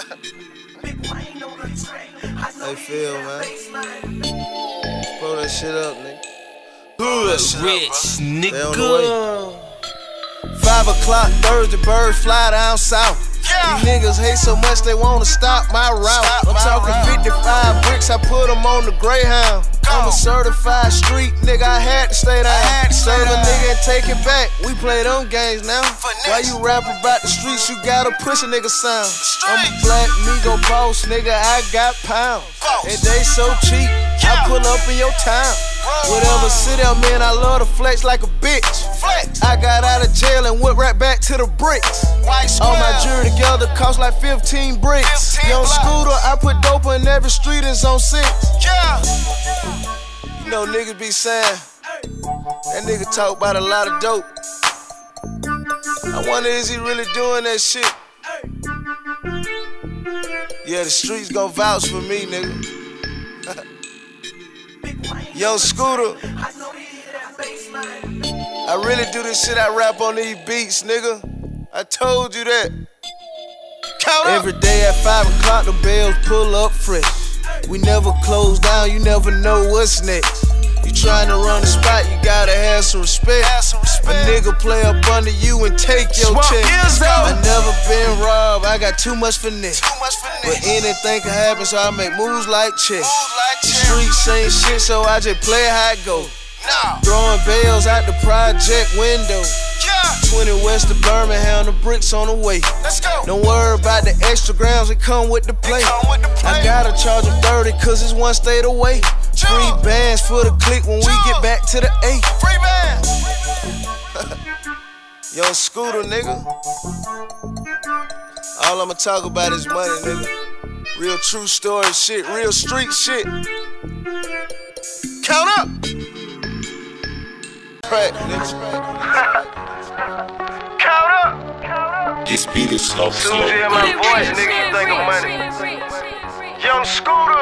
They feel, man. Blow that shit up, nigga. Hood rich, nigga. 5 o'clock Thursday, birds fly down south. These niggas hate so much they wanna stop my route. I'm talking 55 bricks, I put them on the Greyhound. I'm a certified street nigga, I had to stay down. Serve a nigga and take it back, we play them games now. Why you rap about the streets, you gotta push a nigga sound. I'm a black Migo boss, nigga, I got pounds. And they so cheap, I pull up in your town. Whatever city I'm in, I love to flex like a bitch. I got out of jail and went right back to the bricks. All my jewelry together cost like 15 bricks. Young Scooter, I put dope in every street and zone 6. You know niggas be saying, that nigga talk about a lot of dope. I wonder, is he really doing that shit? Yeah, the streets gon' vouch for me, nigga. Young Scooter, I really do this shit, I rap on these beats, nigga. I told you that. Every day at 5 o'clock, the bells pull up fresh. We never close down, you never know what's next. You tryna run the spot, you gotta have some respect. A nigga play up under you and take your check. I never been robbed, I got too much finesse. But anything can happen, so I make moves like chess. The streets ain't shit, so I just play how it go. Throwing bales out the project window. 20 west of Birmingham, the bricks on the way. Don't worry about the extra grams that come with the plate. I gotta charge them 30 cause it's one state away. Free bands for the click when we get back to the 8. Free bands. Young Scooter, nigga. All I'ma talk about is money, nigga. Real true story shit, real street shit. Count up. Right, count up. This beat is slow. Soon as you hear my voice, nigga, you think of money. Young Scooter.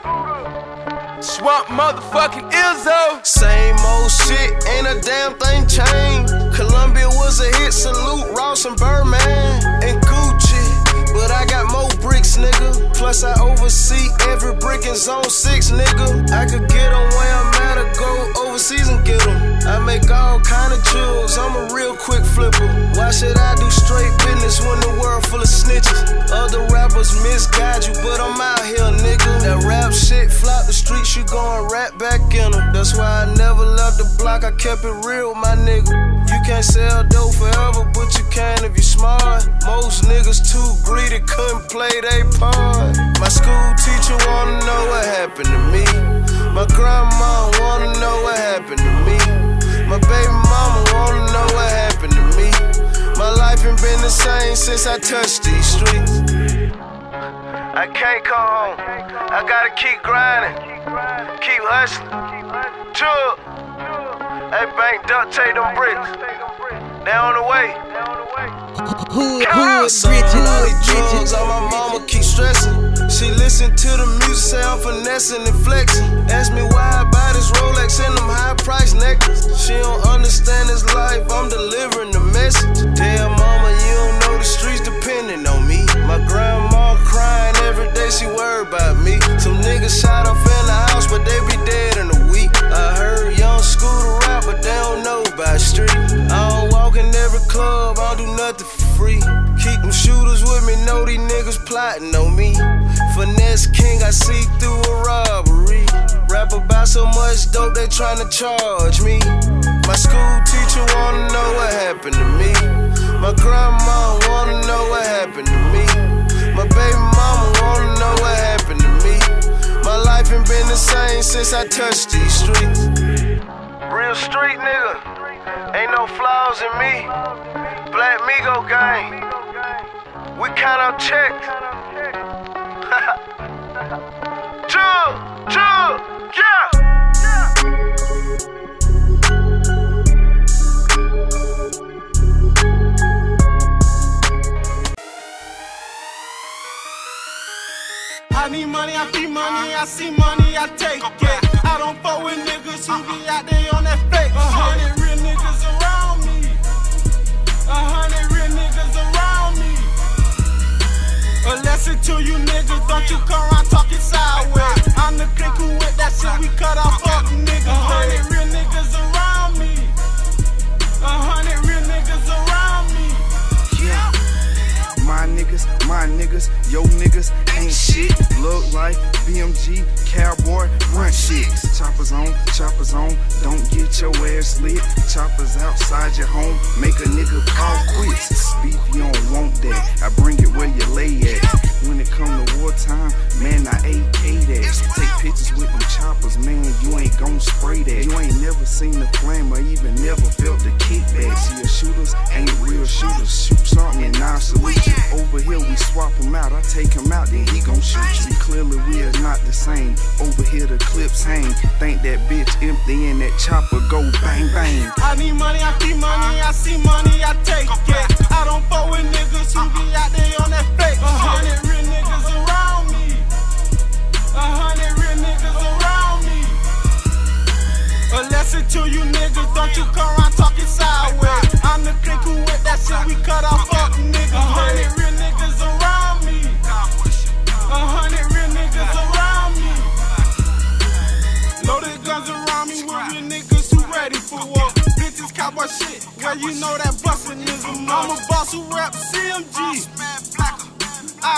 Swamp motherfucking Izzo. Same old shit, ain't a damn thing changed. Columbia was a hit, salute Ross and Birdman and Gucci. But I got more bricks, nigga. Plus I oversee every brick in zone 6, nigga. I could get them where I'm at or go overseas and get them. I make all kind of jewels, I'm a real quick flipper. Why should I do straight business when the world full of snitches? Other rappers misguide you, but I'm out here, nigga. That rap shit flop the streets, you going right back in them. That's why I never left the block, I kept it real, my nigga. You can't sell dope forever, but you can if you smart. Most niggas too greedy, couldn't play they part. My school teacher wanna know what happened to me. My grandma wanna know what happened to me. My baby mama wanna know what happened to me. My life ain't been the same since I touched these streets. I can't come home, I gotta keep grinding, keep hustling. Chug. Hey, bank, duct tape them bricks. They on the way. Hood bitches, all these drugs on my mama keep stressing. She listen to the music, say I'm finessing and flexing. Ask me why I buy this Rolex and them high price necklaces. She don't understand this life, I'm delivering the message. Damn mama, you don't know the streets depending on me. My grandma crying every day, she worried about me. Some niggas shot up in the house, but they be dead in a week. I heard Young Scooter rap, but they don't know about street. I don't walk in every club, I don't do nothing for free. Keep them shooters with me, know these niggas plotting on me. Finesse king, I see through a robbery. Rap about so much dope, they tryna charge me. My school teacher wanna know what happened to me. My grandma wanna know what happened to me. My baby mama wanna know what happened to me. My life ain't been the same since I touched these streets. Real street nigga, ain't no flaws in me. Black Migo gang, we count up checks. Chug, chug, yeah. I need money, I feed money, I see money, I take it. I don't fuck with niggas who be out there on that fake. 100 real niggas around me. 100 real niggas around me. A lesson to you niggas, don't you come around talking sideways. I'm the clique who with that shit, we cut off fuck niggas. 100 real niggas around me. 100 real niggas around me. Yeah. My niggas, yo niggas ain't shit. Look like BMG, cowboy, run shit. Choppers on, don't get your ass lit. Choppers outside your home, make a nigga call quits. Beef, you don't want that, I bring it where you lay at. When it come to wartime, man, I AK that. Take pictures with them choppers, man, you ain't gon' spray that. You ain't never seen the flame or even never felt the kickback. See, your shooters ain't real shooters. Shoot something and I salute you. Over here we swap him out, I take him out, then he gon' shoot you. See, clearly we are not the same. Over here the clips hang. Think that bitch empty and that chopper go bang bang. I need money, I feed money, I see money, I take it. I don't fuck with niggas who be out there on that fake. 100 real niggas around me. 100 real niggas around me. A lesson to you niggas, don't you come around talking sideways. I'm the clique who with that shit, we cut off fuck niggas. 100 real niggas around me. 100 real niggas around me. Loaded guns around me with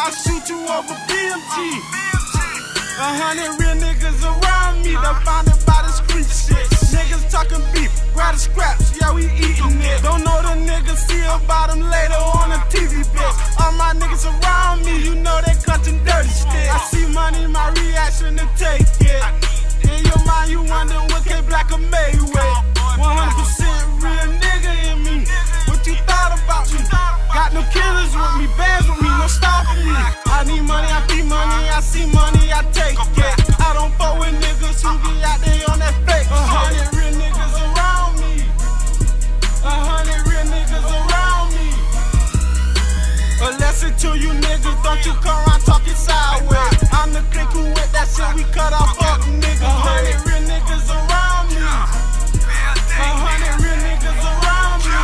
I'll shoot you over BMG. 100 real niggas around me, they bonded by the street shit. Niggas talking beef, grab the scraps, yeah, we eating it. Don't know the niggas, see about them later on the TV bitch. All my niggas around me, you know they cutting dirty shit. I see money, my reaction to take it. In your mind, you wonder what K Black or made with. 100% real nigga in me. What you thought about me? Got no killers with me, bands with me, no stopping me. I need money, I be money, I see money, I take it. I don't fuck with niggas who be out there on that fake. 100 real niggas around me. 100 real niggas around me. A lesson to you niggas, don't you come around talking sideways. I'm the clique who with that shit, we cut off fuck niggas. 100 real niggas around me. 100 real niggas around me.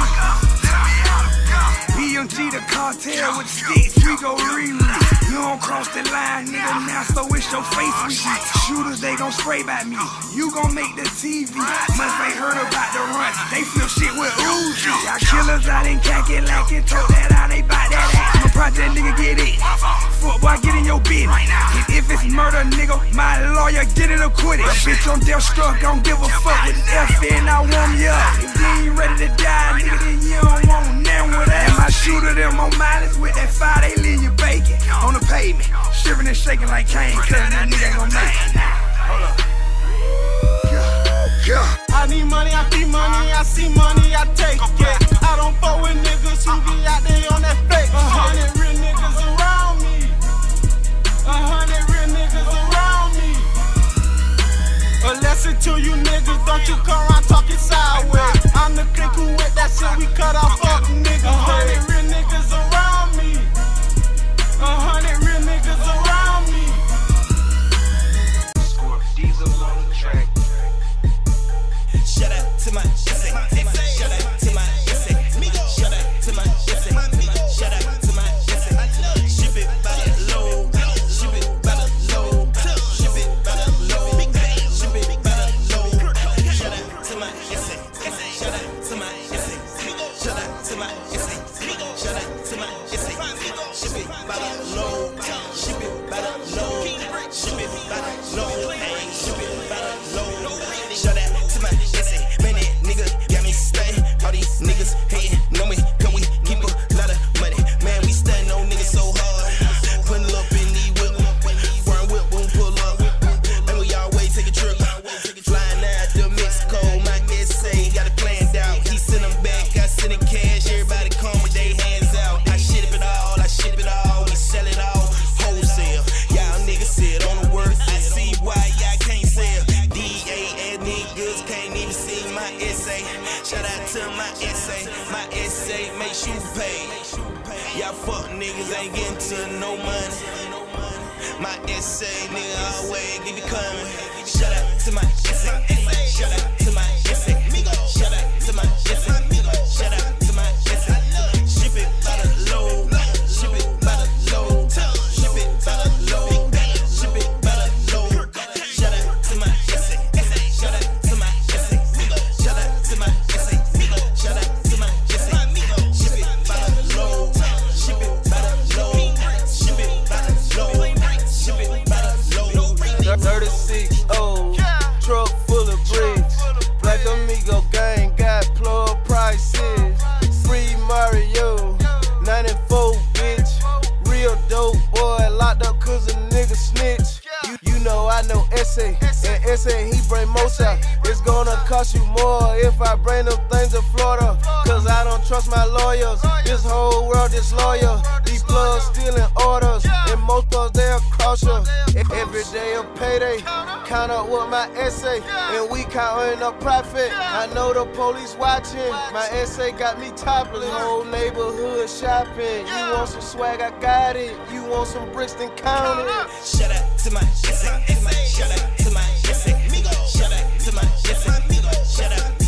BMG the cartel with the sticks, we go re-release. You don't cross the line, nigga, now so it's your face we see. Shooters, they gon' spray by me. You gon' make the TV. Must ain't heard about the runs. They feel shit with Uzi. Y'all killers out in khaki lacking, told that out, they bout that ass. I'm a project nigga, get it. Football, get in your business. And if it's murder, nigga, my lawyer, get it acquitted. Bitch on death struck, don't give a fuck with the F and I warm you up. If you ain't ready to die, nigga, then you don't want nothing with that. And my shooter, them on mileage with that fire, they leave you bacon. On the pavement, shivering and shaking like Kane, cause that nigga ain't gon' make it. Hold up. I need money, I be money, I see money, I take it. I don't fuck with niggas who be out there on that fake. 100 real niggas around me. 100 real niggas around me. A lesson to you niggas, don't you come around talking sideways. I'm the clique who with that shit, we cut off fuck niggas. 100 real niggas around me. 100 real niggas around me. Score diesel on the track. Shout out to my essay. Shout out to my essay. Shout out to my essay. Shout out to my essay. Ship it by the load. Ship it by the load. Ship it by the load. Ship it by the load. Shout out to my essay. Shout out to my essay. Shout out to my essay. Shout out to my essay. Ship it by the load. Ship it by the load. Ship it by the load. Ship it by the load. Shout out to my essay. Man, that nigga got me stunning. All these niggas hating, know me, cause we keep a lot of money. Man, we stunning on niggas so hard. Putting up in the whip. Front whip, boom, pull up. And we always take a trip. Flying out to Mexico, my essay got it planned out. He sent them back, I sent him cash. Everybody come with their hands out. I ship it all, I ship it all. We sell it all wholesale. Y'all niggas sit on the work. I see why y'all can't sell. DA and niggas can't even see my essay. Shout out to my essay. My essay makes you pay. Y'all fuck niggas ain't getting to no money. My essay, nigga, always keep it coming. Shout out to my essay. Shout out to my essay. Shout out to my essay. Shout out to my essay. Ship it by the load. Ship it by the load. Ship it by the load. Ship it by the load. Shout out to my essay. Shout out to my essay. Shout out to my essay. Shout out to my essay. Ship it by the load. Ship it by the load. Ship it by the load. Ship it by the load. 36 old truck full of bricks. Black Amigo gang got plug prices. Free Mario, 94 bitch. Real dope boy, locked up cause a nigga snitch. You know I know essay, and essay he bring most out. It's gonna cost you more if I bring them things to Florida. Cause I don't trust my lawyers, this whole world is loyal. These plugs stealing orders, and most of they'll cross you. Every day a payday, count up with my essay, and we counting up profit. I know the police watching, my essay got me topless. Whole neighborhood shopping, you want some swag, I got it. You want some bricks, then count it. Shout out to my essay. Shout out to my essay. Shout out to my essay. Shout out